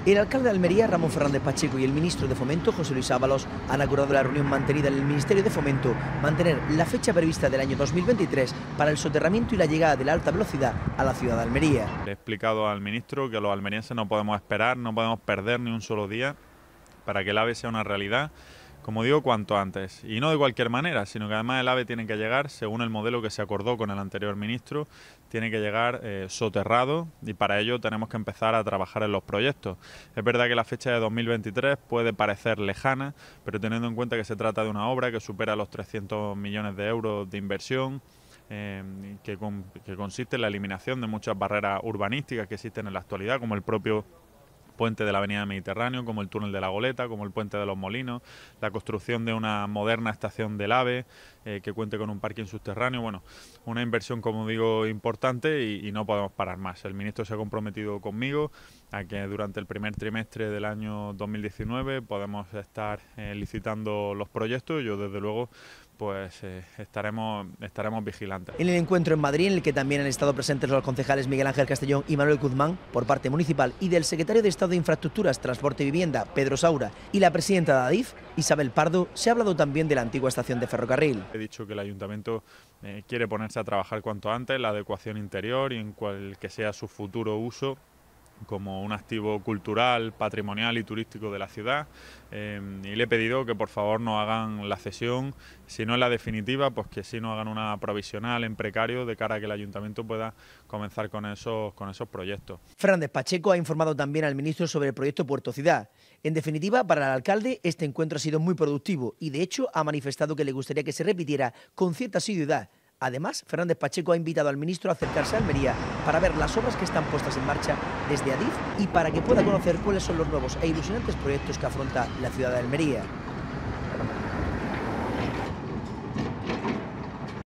El alcalde de Almería, Ramón Fernández Pacheco, y el ministro de Fomento, José Luis Ábalos, han acordado la reunión mantenida en el Ministerio de Fomento mantener la fecha prevista del año 2023 para el soterramiento y la llegada de la alta velocidad a la ciudad de Almería. Le he explicado al ministro que los almerienses no podemos esperar, no podemos perder ni un solo día para que el AVE sea una realidad, como digo, cuanto antes. Y no de cualquier manera, sino que además el AVE tiene que llegar, según el modelo que se acordó con el anterior ministro, tiene que llegar soterrado, y para ello tenemos que empezar a trabajar en los proyectos. Es verdad que la fecha de 2023 puede parecer lejana, pero teniendo en cuenta que se trata de una obra que supera los 300 millones de euros de inversión, que consiste en la eliminación de muchas barreras urbanísticas que existen en la actualidad, como el propio puente de la Avenida Mediterráneo, como el túnel de la Goleta, como el puente de los Molinos, la construcción de una moderna estación del AVE que cuente con un parking subterráneo. Bueno, una inversión, como digo, importante y no podemos parar más. El ministro se ha comprometido conmigo a que durante el primer trimestre del año 2019 podemos estar licitando los proyectos y yo, desde luego, pues estaremos vigilantes. En el encuentro en Madrid, en el que también han estado presentes los concejales Miguel Ángel Castellón y Manuel Guzmán, por parte municipal, y del secretario de Estado de Infraestructuras, Transporte y Vivienda, Pedro Saura, y la presidenta de Adif, Isabel Pardo, se ha hablado también de la antigua estación de ferrocarril. He dicho que el ayuntamiento quiere ponerse a trabajar cuanto antes la adecuación interior y en cual que sea su futuro uso como un activo cultural, patrimonial y turístico de la ciudad, y le he pedido que por favor no hagan la cesión, si no es la definitiva, pues que sí no hagan una provisional en precario de cara a que el ayuntamiento pueda comenzar con esos proyectos. Fernández Pacheco ha informado también al ministro sobre el proyecto Puerto Ciudad. En definitiva, para el alcalde este encuentro ha sido muy productivo y de hecho ha manifestado que le gustaría que se repitiera con cierta asiduidad. Además, Fernández Pacheco ha invitado al ministro a acercarse a Almería para ver las obras que están puestas en marcha desde Adif y para que pueda conocer cuáles son los nuevos e ilusionantes proyectos que afronta la ciudad de Almería.